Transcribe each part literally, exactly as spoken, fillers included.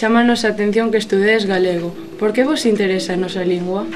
chámanos a atención que estudedes galego. Por que vos interesa a nosa lingua?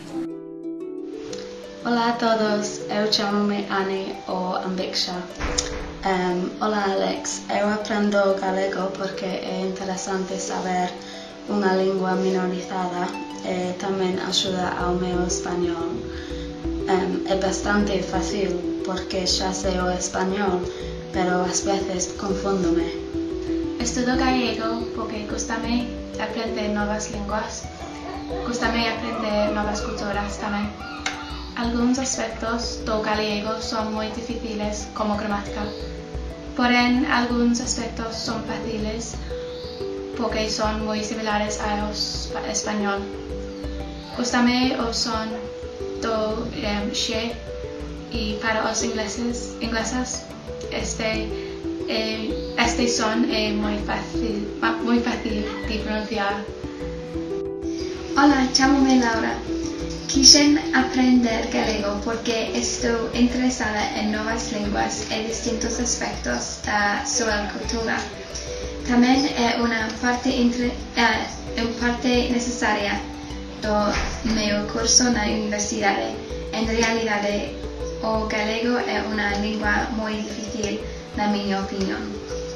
Olá a todos, eu chamo-me Annie ou Ambiksha. Um, olá Alex, eu aprendo galego porque é interessante saber unha lingua minorizada e tamén axuda ao meu español. Um, é bastante fácil porque xa sei o español, pero ás veces confúndome. Estudo gallego porque gustame aprender novas linguas, gustame aprender novas culturas tamén. Alguns aspectos do gallego son moi difíciles como gramática, porém alguns aspectos son fáciles porque son moi similares ao español. Gustame o son do um, xe e para os ingleses, inglesas este, eh, este son é moi fácil, moi fácil de pronunciar. Olá, chamo-me Laura. Quixen aprender galego porque estou interesada en novas linguas e distintos aspectos da súa cultura. Tamén é unha parte, entre, é unha parte necesaria do meu curso na universidade. En realidade, o galego é unha lingua moi difícil, na miña opinión.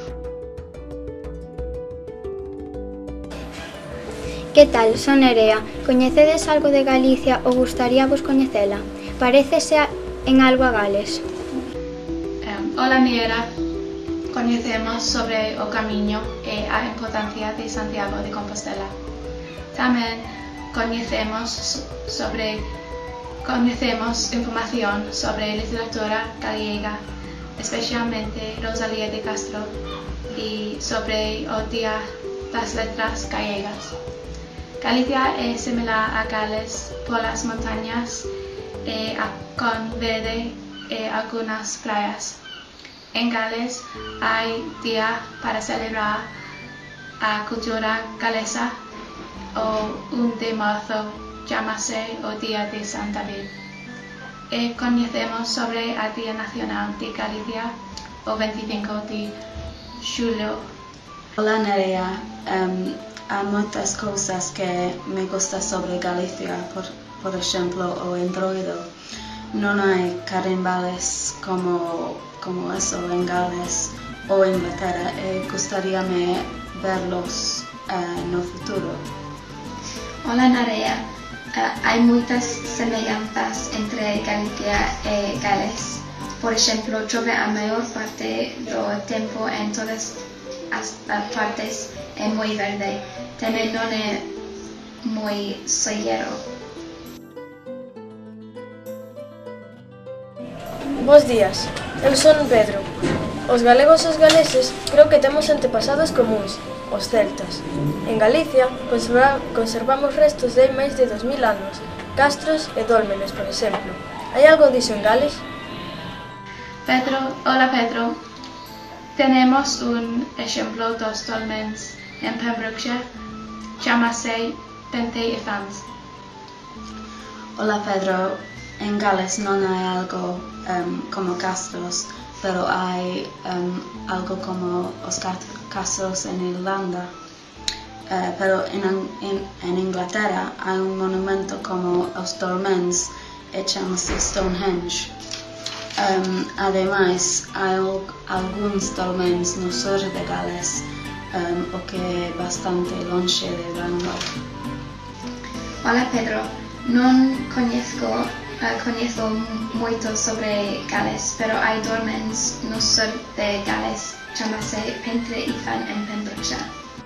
Que tal? Son Nerea. Coñecedes algo de Galicia ou gustaríavos coñecela? Parécese en algo a Gales. Um, hola Nerea. Coñecemos sobre o camiño e a importancia de Santiago de Compostela. Tamén coñecemos sobre coñecemos información sobre literatura gallega, especialmente Rosalía de Castro, e sobre o Día das Letras Gallegas. Galicia é similar a Gales polas montañas e a con verde e algunas praias. En Gales hai día para celebrar a cultura galesa o un de marzo chamase o Día de San David. E coñecemos sobre a Día Nacional de Galicia o veinticinco de xulho. Olá Nerea, um, há moitas cousas que me gusta sobre Galicia, por, por exemplo o entroido. Non hai carimbales como, como eso en Gales ou Inglaterra e gustaríame verlos uh, no futuro. Olá Nerea. Uh, hai moitas semellanzas entre Galicia e Gales. Por exemplo, chove a maior parte do tempo en todas as partes, é moi verde. Tamén non é moi solleiro. Bos días, eu son Pedro. Os galegos e os galeses creo que temos antepasados comuns, os celtas. En Galicia conserva, conservamos restos de máis de dos mil anos, castros e dólmenes, por exemplo. Hai algo diso en Gales? Pedro, hola Pedro. Tenemos un exemplo dos dólmenes en Pembrokeshire, chamase Pente e Fans. Hola Pedro, en Gales non hai algo um, como castros, pero hai um, algo como os castros en Irlanda. Uh, pero en, en, en Inglaterra hai un monumento como os dólmenes e chamase Stonehenge. Um, ademais, hai algúns dólmenes no sur de Gales, um, o que é bastante longe de Bangor. Olá Pedro, non coñezco, uh, coñezo moito sobre Gales, pero hai dólmenes no sur de Gales, chamase Pente e Fan en Pembrokeshire.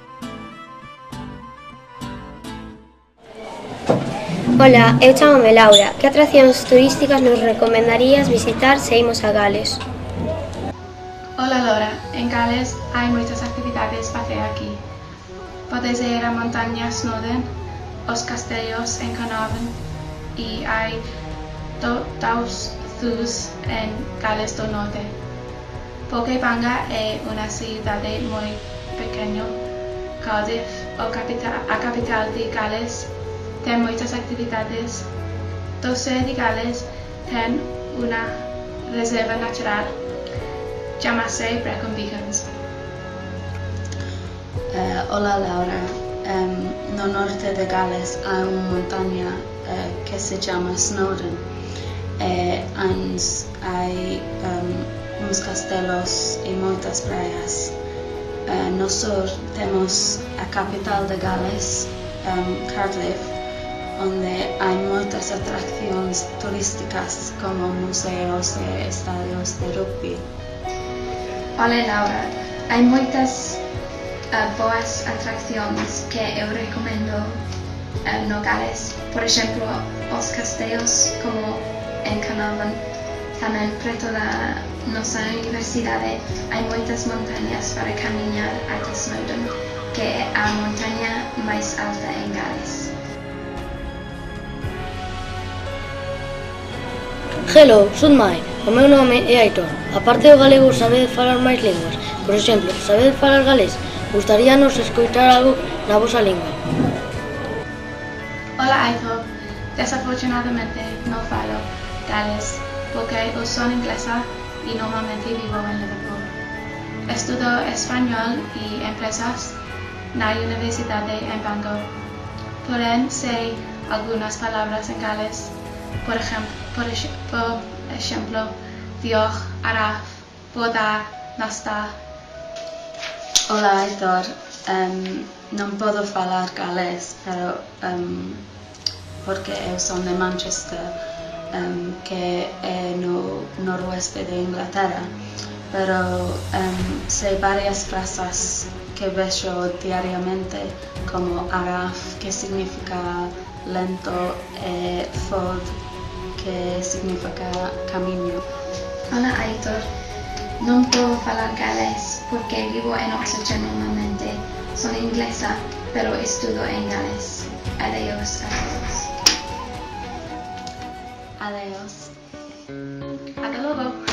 Ola, eu chamome Laura. Que atraccións turísticas nos recomendarías visitar se imos a Gales? Hola Laura, en Gales hai moitas actividades para facer aquí. Podes ir a montañas Snowdon, os castellos en Carnarvon e hai do, dous zoos en Gales do Norte. Pokébanga é unha cidade moi pequena. Cardiff, o capital, a capital de Gales, ten moitas actividades. Doce de Gales ten unha reserva natural, chamase Brecon Beacons. Uh, hola Laura, um, no norte de Gales hay una montaña uh, que se llama Snowdon. Eh, antes hay um, uns castelos e muitas praias. Uh, no sur temos a capital de Gales, um, Cardiff, onde hay muitas atracciones turísticas como museos e estadios de rugby. Olá, Laura. Há muitas uh, boas atrações que eu recomendo uh, no Gales. Por exemplo, os castelos como em Carnarvon. Também perto da nossa universidade há muitas montanhas para caminhar até Snowdon, que é a montanha mais alta em Gales. Hello, son Mai. O meu nome é Aitor. A parte do galego, sabedes falar máis linguas? Por exemplo, sabedes falar galés? Gustaríanos escoitar algo na vosa lingua. Hola Aitor, desafortunadamente no falo galés porque eu sou inglesa e normalmente vivo em Liverpool. Estudo español e empresas na Universidade em Bangor. Porém, sei algumas palavras em galés. Por exemplo, por, por exemplo, diolch, araf, bodar, nastar. Olá, Heitor. Um, não posso falar galês, pero, um, porque eu sou de Manchester, um, que é no noroeste de Inglaterra. Pero um, sei várias frases que vejo diariamente, como araf, que significa lento, e fod, que significa caminho. Olá, Aitor. Não posso falar galés porque vivo em Oxford normalmente. Sou inglesa, pero estudo em Gales. Adeus a todos. Adeus. Hasta luego.